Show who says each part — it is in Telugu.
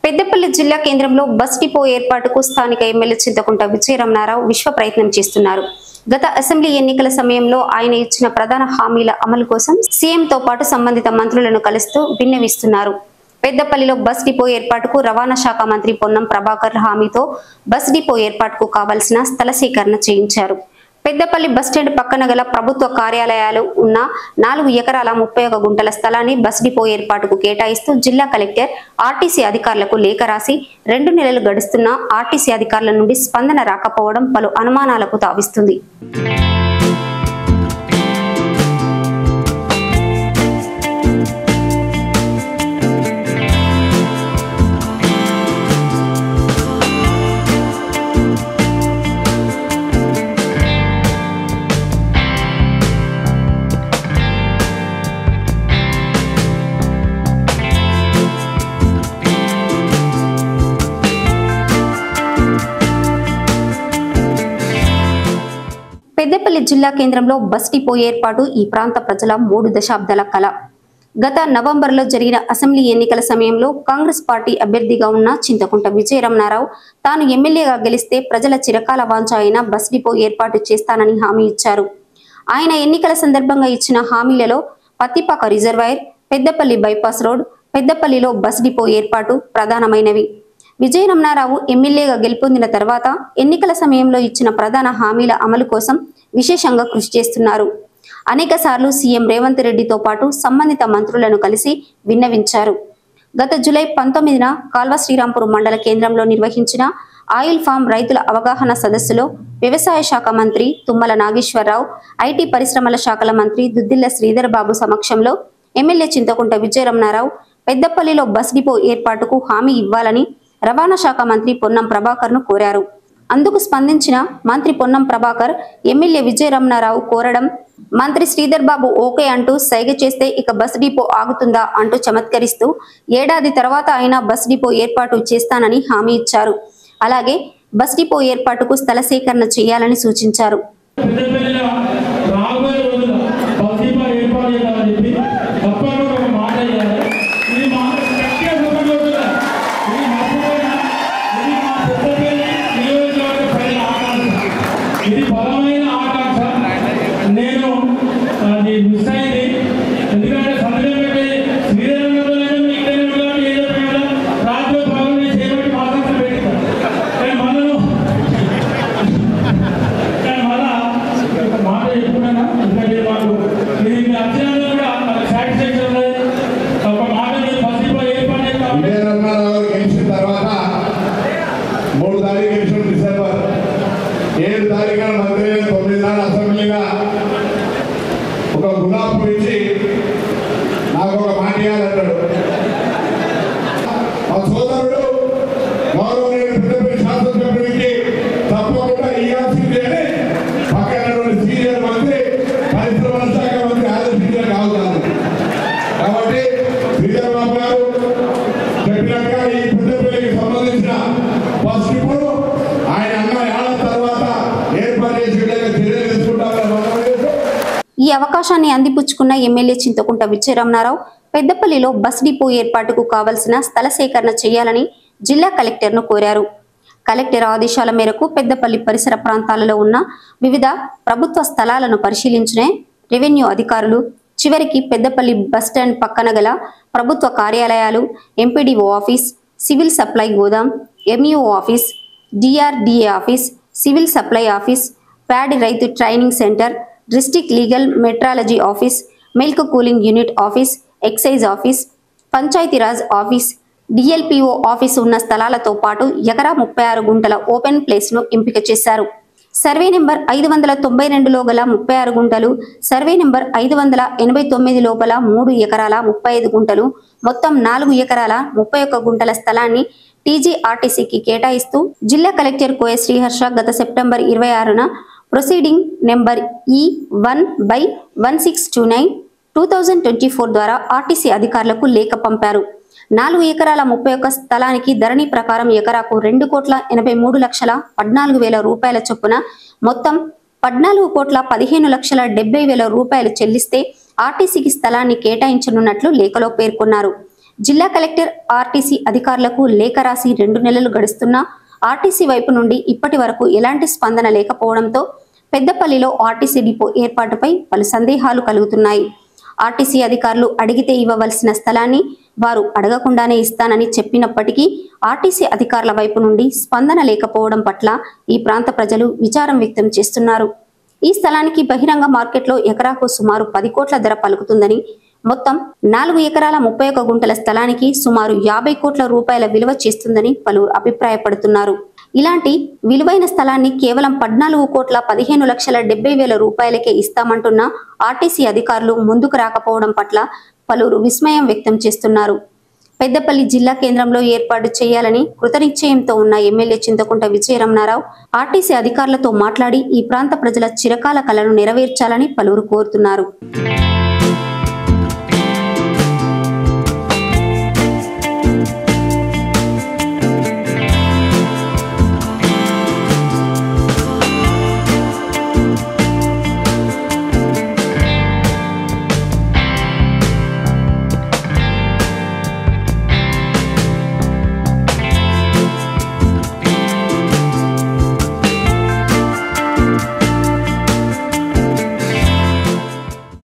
Speaker 1: పెద్దపల్లి జిల్లా కేంద్రంలో బస్ డిపో ఏర్పాటుకు స్థానిక ఎమ్మెల్యే చింతకుంట విజయ రమణారావు విశ్వ ప్రయత్నం చేస్తున్నారు. గత అసెంబ్లీ ఎన్నికల సమయంలో ఆయన ఇచ్చిన ప్రధాన హామీల అమలు కోసం సీఎంతో పాటు సంబంధిత మంత్రులను కలుస్తూ విన్నవిస్తున్నారు. పెద్దపల్లిలో బస్ డిపో ఏర్పాటుకు రవాణా శాఖ మంత్రి పొన్నం ప్రభాకర్ హామీతో బస్ డిపో ఏర్పాటుకు కావాల్సిన స్థల సేకరణ చేయించారు. పెద్దపల్లి బస్టాండ్ పక్కన గల ప్రభుత్వ కార్యాలయాలు ఉన్న 4 ఎకరాల 31 గుంటల స్థలాన్ని బస్ డిపో ఏర్పాటుకు కేటాయిస్తూ జిల్లా కలెక్టర్ ఆర్టీసీ అధికారులకు లేఖ రాసి 2 నెలలు గడుస్తున్నా ఆర్టీసీ అధికారుల నుండి స్పందన రాకపోవడం పలు అనుమానాలకు తావిస్తుంది. పెద్దపల్లి జిల్లా కేంద్రంలో బస్ డిపో ఏర్పాటు ఈ ప్రాంత ప్రజల 3 దశాబ్దాల కళ. గత నవంబర్లో జరిగిన అసెంబ్లీ ఎన్నికల సమయంలో కాంగ్రెస్ పార్టీ అభ్యర్థిగా ఉన్న చింతకుంట విజయ రమణారావు తాను ఎమ్మెల్యేగా గెలిస్తే ప్రజల చిరకాల వాంఛ అయిన బస్ డిపో ఏర్పాటు చేస్తానని హామీ ఇచ్చారు. ఆయన ఎన్నికల సందర్భంగా ఇచ్చిన హామీలలో Pattipaka reservoir, Peddapalli bypass road, పెద్దపల్లిలో బస్ డిపో ఏర్పాటు ప్రధానమైనవి. విజయ రమణారావు ఎమ్మెల్యేగా గెలుపొందిన తర్వాత ఎన్నికల సమయంలో ఇచ్చిన ప్రధాన హామీల అమలు కోసం విశేషంగా కృషి చేస్తున్నారు. అనేక సార్లు సీఎం రేవంత్ రెడ్డితో పాటు సంబంధిత మంత్రులను కలిసి విన్నవించారు. గత జూలై 19న కాల్వ శ్రీరాంపూర్ మండల కేంద్రంలో నిర్వహించిన ఆయిల్ ఫామ్ రైతుల అవగాహన సదస్సులో వ్యవసాయ శాఖ మంత్రి తుమ్మల నాగేశ్వరరావు, ఐటీ పరిశ్రమల శాఖల మంత్రి దుద్దిల్ల శ్రీధర్ బాబు సమక్షంలో ఎమ్మెల్యే చింతకుంట విజయ రమణారావు పెద్దపల్లిలో బస్ డిపో ఏర్పాటుకు హామీ ఇవ్వాలని రవాణా శాఖ మంత్రి పొన్నం ప్రభాకర్ ను కోరారు. అందుకు స్పందించిన మంత్రి పొన్నం ప్రభాకర్ ఎమ్మెల్యే విజయ రమణారావు కోరడం మంత్రి శ్రీధర్ బాబు ఓకే అంటూ సైగ చేస్తే ఇక బస్ డిపో ఆగుతుందా అంటూ చమత్కరిస్తూ ఏడాది తర్వాత అయినా బస్ డిపో ఏర్పాటు చేస్తానని హామీ ఇచ్చారు. అలాగే బస్ డిపో ఏర్పాటుకు స్థల సేకరణ చేయాలని సూచించారు.
Speaker 2: ఒక గులాబ్ పెంచి నాకు ఒక మాట ఇవ్వాలంటాడు. మా సోదరుడు గౌరవనీయులు పెద్దపల్లి శాసనసభ్యుడికి తప్పకుండా ఇవ్వాల్సిందే అని పక్కన సీనియర్ మంత్రి పరిశ్రమల శాఖ మంత్రి ఆలోచించే కావుతారు. కాబట్టి శ్రీధర్ బాబు గారు చెప్పినట్టుగా ఈ పెద్దపల్లికి సంబంధించిన బస్ డిపోను ఆయన అన్న ఏళ్ల తర్వాత ఏర్పాటు చేసి చర్యలు తీసుకుంటామని.
Speaker 1: ఈ అవకాశాన్ని అందిపుచ్చుకున్న ఎమ్మెల్యే చింతకుంట విజయ రమణారావు పెద్దపల్లిలో బస్ డిపో ఏర్పాటుకు కావలసిన స్థల సేకరణ చేయాలని జిల్లా కలెక్టర్ను కోరారు. కలెక్టర్ ఆదేశాల మేరకు పెద్దపల్లి పరిసర ప్రాంతాలలో ఉన్న వివిధ ప్రభుత్వ స్థలాలను పరిశీలించిన రెవెన్యూ అధికారులు చివరికి పెద్దపల్లి బస్టాండ్ పక్కన గల ప్రభుత్వ కార్యాలయాలు, ఎంపీడీఓ ఆఫీస్, సివిల్ సప్లై గోదాం, MEO office, DRDA office, civil supply office, ప్యాడ్ రైతు training centre, district legal metrology office, milk cooling unit office, excise office, Panchayati Raj office, DLPO office ఉన్న స్థలాలతో పాటు ఎకరా 36 గుంటల ఓపెన్ ప్లేస్ ను ఎంపిక చేశారు. సర్వే నెంబర్ 592లో గల 36 గుంటలు, సర్వే నెంబర్ 589 లోపల 3 ఎకరాల 35 గుంటలు, మొత్తం 4 ఎకరాల 31 గుంటల స్థలాన్ని టీజీఆర్టీసీకి కేటాయిస్తూ జిల్లా కలెక్టర్ కోయ శ్రీహర్ష గత సెప్టెంబర్ 26న ప్రొసీడింగ్ నెంబర్ E1/1629/2024 ద్వారా ఆర్టీసీ అధికారులకు లేఖ పంపారు. 4 ఎకరాల 31 స్థలానికి ధరణి ప్రకారం ఎకరాకు 2,83,14,000 రూపాయల చొప్పున మొత్తం 14,15,70,000 రూపాయలు చెల్లిస్తే ఆర్టీసీకి స్థలాన్ని కేటాయించనున్నట్లు లేఖలో పేర్కొన్నారు. జిల్లా కలెక్టర్ ఆర్టీసీ అధికారులకు లేఖ రాసి 2 నెలలు గడుస్తున్నా ఆర్టీసీ వైపు నుండి ఇప్పటి వరకు ఎలాంటి స్పందన లేకపోవడంతో పెద్దపల్లిలో ఆర్టీసీ డిపో ఏర్పాటుపై పలు సందేహాలు కలుగుతున్నాయి. ఆర్టీసీ అధికారులు అడిగితే ఇవ్వవలసిన స్థలాన్ని వారు అడగకుండానే ఇస్తానని చెప్పినప్పటికీ ఆర్టీసీ అధికారుల వైపు నుండి స్పందన లేకపోవడం పట్ల ఈ ప్రాంత ప్రజలు విచారం వ్యక్తం చేస్తున్నారు. ఈ స్థలానికి బహిరంగ మార్కెట్లో ఎకరాకు సుమారు 10 కోట్ల ధర పలుకుతుందని, మొత్తం 4 ఎకరాల 31 గుంటల స్థలానికి సుమారు 50 కోట్ల రూపాయల విలువ చేస్తుందని పలువురు అభిప్రాయపడుతున్నారు. ఇలాంటి విలువైన స్థలాన్ని కేవలం 14 కోట్ల 15 లక్షల 70 వేల రూపాయలకే ఇస్తామంటున్న ఆర్టీసీ అధికారులు ముందుకు రాకపోవడం పట్ల పలువురు విస్మయం వ్యక్తం చేస్తున్నారు. పెద్దపల్లి జిల్లా కేంద్రంలో ఏర్పాటు చేయాలని కృతనిశ్చయంతో ఉన్న ఎమ్మెల్యే చింతకుంట విజయరమణారావు ఆర్టీసీ అధికారులతో మాట్లాడి ఈ ప్రాంత ప్రజల చిరకాల కలను నెరవేర్చాలని పలువురు కోరుతున్నారు.